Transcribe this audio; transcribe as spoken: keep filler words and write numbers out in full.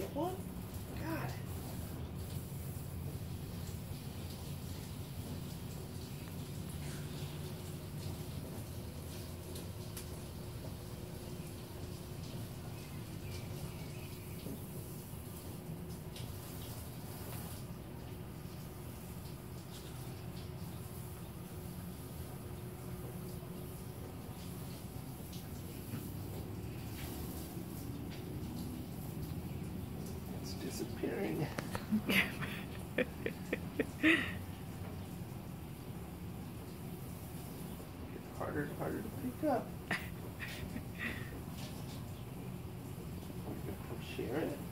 get one? God. It's disappearing. It's harder and harder to pick up. Share it.